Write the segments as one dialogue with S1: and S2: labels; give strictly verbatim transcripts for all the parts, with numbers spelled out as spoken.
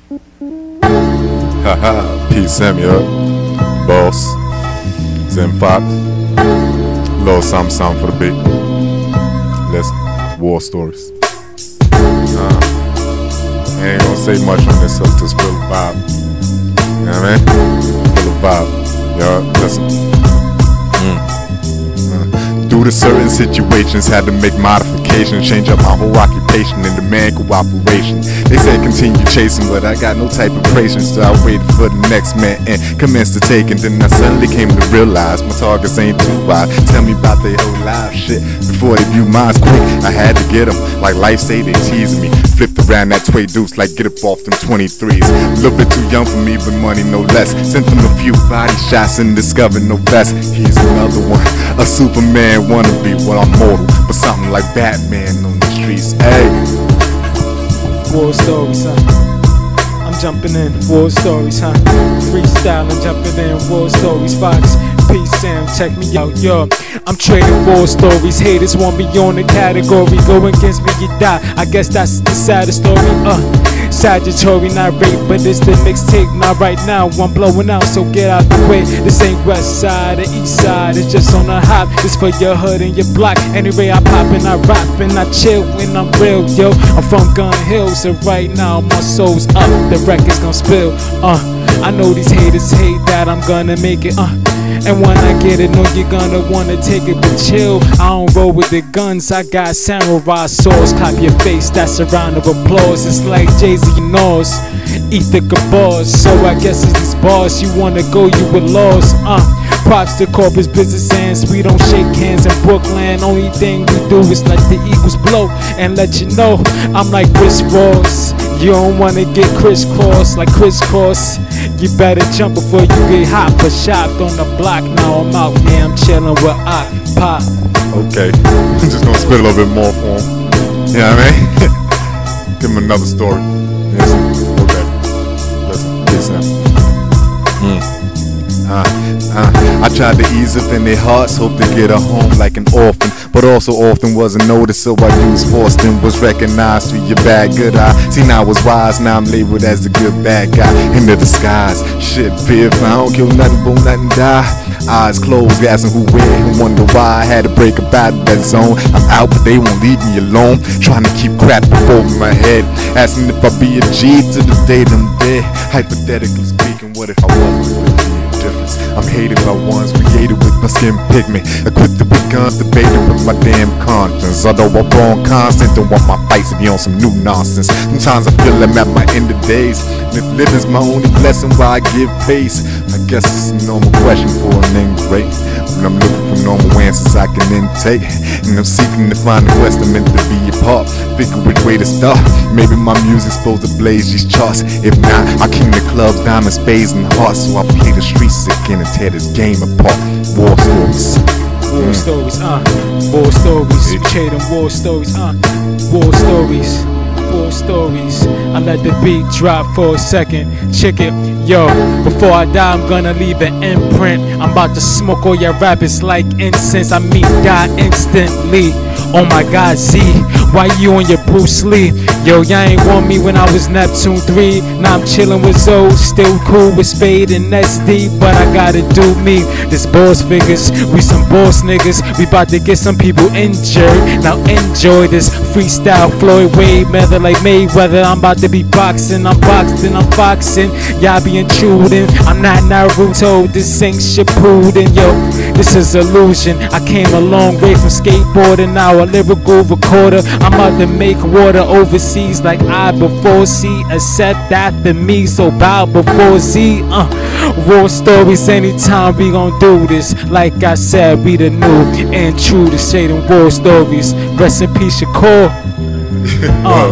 S1: Haha, P. Samuel, Boss, Zen Fox, little something, something for the beat. Listen, war stories. Uh, I ain't gonna say much on this, so just feel the vibe. You know what I mean? Feel the vibe. Y'all, listen. Due to certain situations, had to make modifications, change up my whole occupation into man cooperation. They said continue chasing, but I got no type of patience, so I waited for the next man and commenced to take. And then I suddenly came to realize my targets ain't too wide. Tell me about their whole life shit before they view mine's quick. I had to get them, like life say they teasing me. Flipped around that tway deuce like get up off them twenty-threes. A little bit too young for me, but money no less. Sent them a few body shots and discovered no best. He's another one, a Superman wannabe. Well, I'm mortal, but something like Batman on the streets. Hey,
S2: war stories, huh? I'm jumping in, war stories, huh? Freestyling, jumping in, war stories. Fox, P. Sam, check me out, yo. I'm trading war stories. Haters want me on the category. Go against me, you die. I guess that's the saddest story. Uh, Sagittary, not rape, but it's the mixtape. Not right now, I'm blowing out, so get out the way. This ain't west side or east side, it's just on the hop. It's for your hood and your block. Anyway, I pop and I rap and I chill when I'm real, yo. I'm from Gun Hill, so right now my soul's up. The record's gonna spill. Uh, I know these haters hate that I'm gonna make it. Uh. And when I get it, know you're gonna wanna take it, but chill. I don't roll with the guns, I got samurai swords. Clap your face, that's a round of applause. It's like Jay-Z and Nas, Ithaca bars. So I guess it's these bars, you wanna go, you were lost. Uh, props to corporate business ends. We don't shake hands in Brooklyn. Only thing we do is let the Eagles blow and let you know I'm like Chris Ross. You don't wanna get crisscross like crisscross. You better jump before you get hot. But shopped on the block, now I'm out. Yeah, I'm chilling with Ock Pop.
S1: okay. I'm just gonna spit a little bit more for him. You know what I mean? Give him another story. Listen, okay. Listen, listen. Mm. Uh, uh, I tried to ease up in their hearts, hope to get a home like an orphan, but also often wasn't noticed, so I used forced and was recognized through your bad good eye. See, now I was wise, now I'm labeled as a good bad guy in the disguise. Shit, fear if I don't kill nothing, boom, nothing die. Eyes closed, asking who where and wonder why I had to break up out of that zone. I'm out, but they won't leave me alone. Trying to keep crap over my head, asking if I'll be a G to the day I'm dead. Hypothetically speaking, what if I wasn't with you? I'm hated by ones created with my skin pigment, equipped with guns, debated with my damn conscience. Although I'm wrong constant, don't want my fights to be on some new nonsense. Sometimes I feel I'm at my end of days, and if living's my only blessing, why I give pace? I guess it's a normal question for an named great, but I'm looking for normal answers I can intake, and I'm seeking to find the quest I'm meant to be a part. Figure which way to start. Maybe my music's supposed to blaze these charts. If not, I king the clubs, diamonds, spades, and hearts. So I play the streets again and tear this game apart. War stories.
S2: War
S1: Mm.
S2: stories, uh, war stories.
S1: Yeah.
S2: Trading war stories, uh, war stories. War stories. I let the beat drop for a second. Check it, yo. Before I die, I'm gonna leave an imprint. I'm about to smoke all your rappers like incense. I mean, die instantly. Oh my God, Z, why you on your Bruce Lee? Yo, y'all ain't want me when I was Neptune three. Now I'm chillin' with Zoe, still cool with Spade and S D, but I gotta do me. This boss figures, we some boss niggas. We about to get some people injured. Now enjoy this freestyle, Floyd Wade, Mayweather like Mayweather. I'm about to be boxing, I'm boxing, I'm boxing. Y'all be intruding, I'm not Naruto, this ain't Shippuden. Yo, this is illusion. I came a long way from skateboarding, now a lyrical recorder. I'm about to make water overseas like I before C. Accept after me, so bow before Z. Uh, war stories anytime we gon' do this. Like I said, we the new and true to shading war stories. Rest in peace, Shakur.
S1: Uh.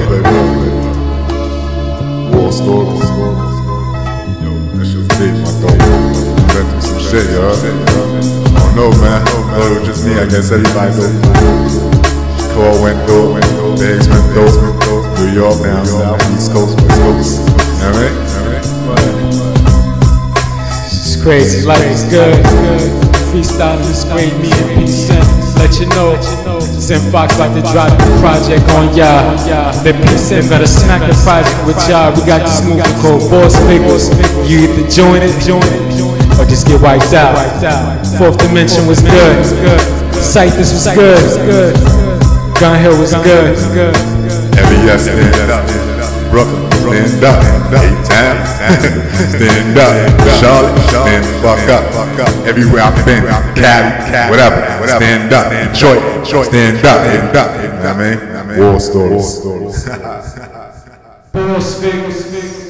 S1: War stories. Yo, that shit's deep, my dog. I've been through some shit, yo. I don't know, man. Oh, it was just me, I guess everybody knows. Shakur went through, Biggs went through, New York, down south, East Coast, West Coast. You know what I mean?
S2: It's crazy, life is good. freestyling is great. Me and P Sim, let you know. Sim Fox about to drop the project on y'all. Then P Sim gonna smack the project with y'all. We got this movie called Boss Figures. You either join it, or just get wiped out. Fourth Dimension was good. Cythus was good. Gun Hill was good.
S1: M E S stand up. Brooklyn, stand up. A-Town, stand up. Charlotte, stand the fuck up. Everywhere I've been, Cali, whatever, stand up. Detroit, stand up. You know what I mean? War stories.
S2: Boss Figures.